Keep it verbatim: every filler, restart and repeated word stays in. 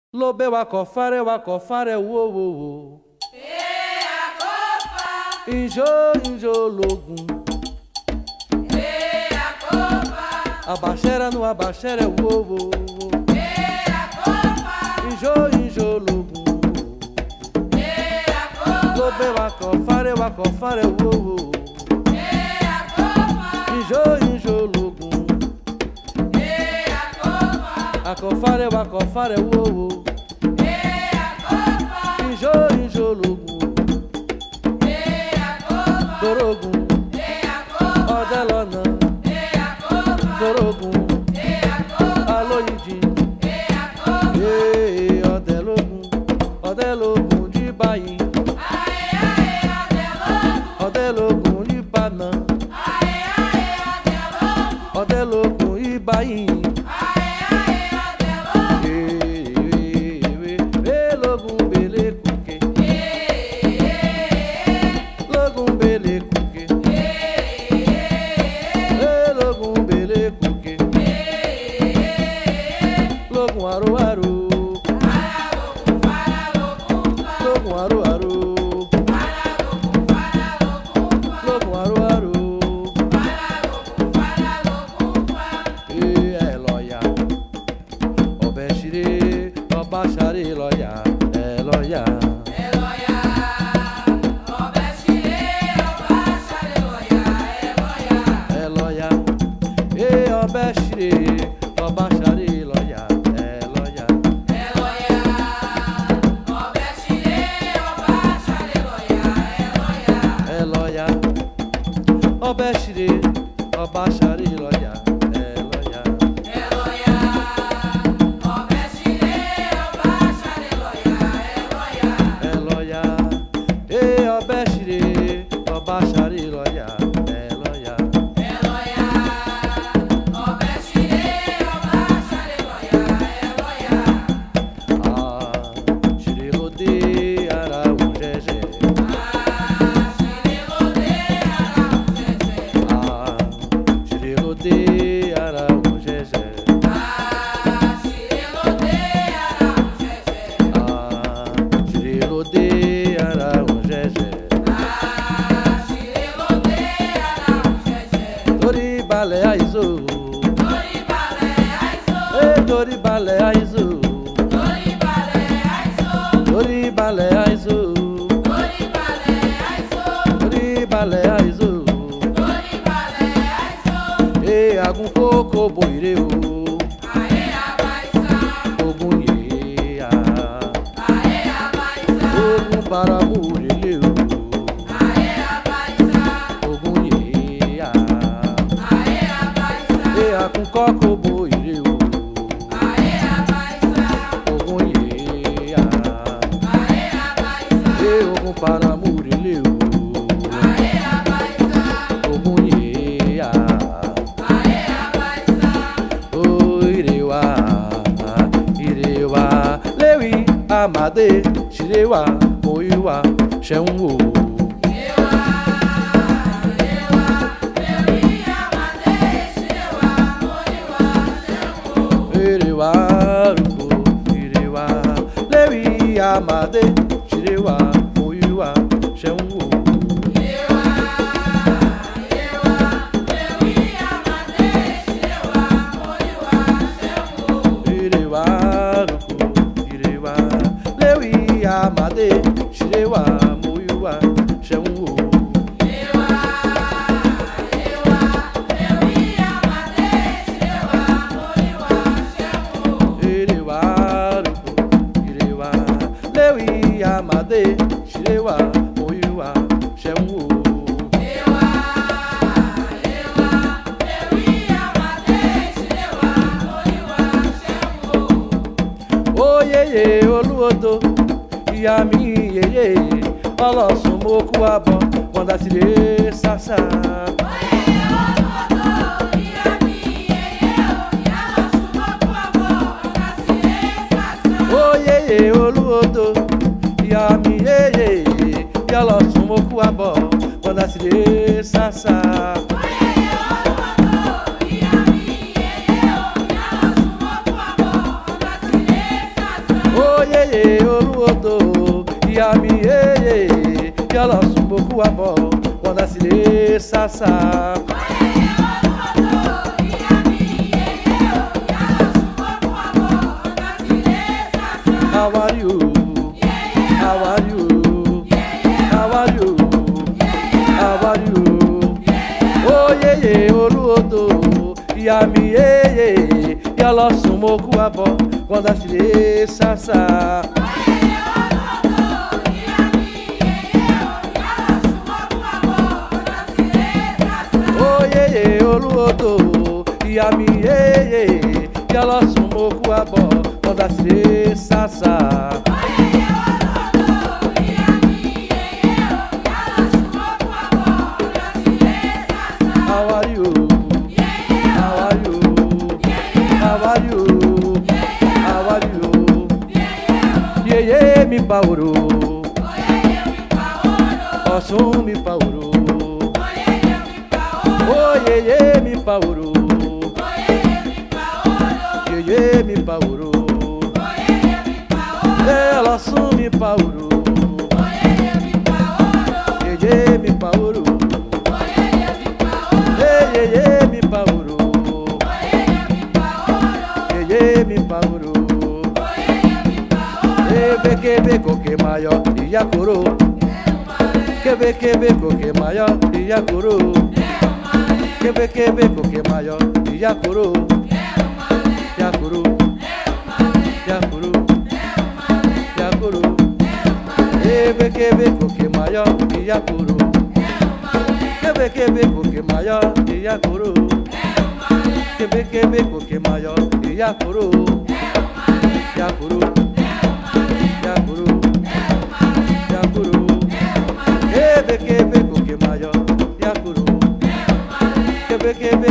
Lobe wakofare wakofare wo wo wo. E akofa. Injo injo logun. E akofa. Abaxera no abaxera wo wo wo. E akofa. Injo injo logun. E akofa. Lobe wakofare wakofare wo wo. E akofa. Injo injo logun. E akofa. Akofare wakofare wo wo. Injo injo logun. Dorogun. Odelona. Dorogun. Aloyidi. Ee Odelogun. Odelogun de Bahia. Odelogun de Bana. Odelogun de Bahia. Amade, Shirewa, Moiwa, Shenwu. Irewa, Ruko, Irewa, Lewi, Amade, Shirewa, Moiwa, Shenwu. Amade, Shirewa, Moiwa, Shenwu. Ewa, ewa, lewi, amade, Shirewa, Moiwa, Shenwu. Irewa, Ruko, Irewa, lewi, amade, Shirewa, Moiwa, Shenwu. Ewa, ewa, lewi, amade, Shirewa, Moiwa, Shenwu. Oh yeye, Oluodo. Ìyá mi yeye, ọlọ́sùn mo kú àbọ̀, wọ́ndà sí lè sàṣà. Oyeye Oluodo, ìyá mi yeye, ìyá lọ́sùn mo kú àbọ̀, wọ́ndà sí lè sàṣà. Oyeye Oluodo, ìyá mi yeye, ọlọ́sùn mo kú àbọ̀, wọ́ndà sí lè sàṣà. Oyeye Oluodo, ìyá mi yeye, ìyá lọ́sùn mo kú àbọ̀, wọ́ndà sí lè sàṣà. Oyeye oluodo Yami yeye Yala sumoku abo Wanda sile sasa How are you? How are you? How are you? How are you? Oh yeah yeah, oluodo, yami yeah yeah, yalo sumoku abo, wanda sile sasa. Oh yeah yeah, oluodo, yami yeah yeah, yalo sumoku abo, wanda sile sasa. How are you? How are you? How are you? How are you? Yeah, yeah, mi pauro. Osun mi pauro. Oh, yeah, yeah, mi pauro. Yeah, yeah, mi pauro. Ela osun mi pauro. Yeah, yeah, mi pauro. Yeah, yeah, mi pauro. Yeah, yeah, mi pauro. Ebe kebe koke mayo iyakoro. Kebe kebe koke mayo iyakoro. Kebe kebe koke mayo iyakoro. Yakoro. Yakoro. Yakoro. Ebe kebe koke mayo iyakoro. Kebe kebe koke mayo iyakoro. Kebe kebe koke mayo iyakoro. Yakoro. Yakoro. Yakoro. Kebe kebe koke mayo yakoro. Kebe kebe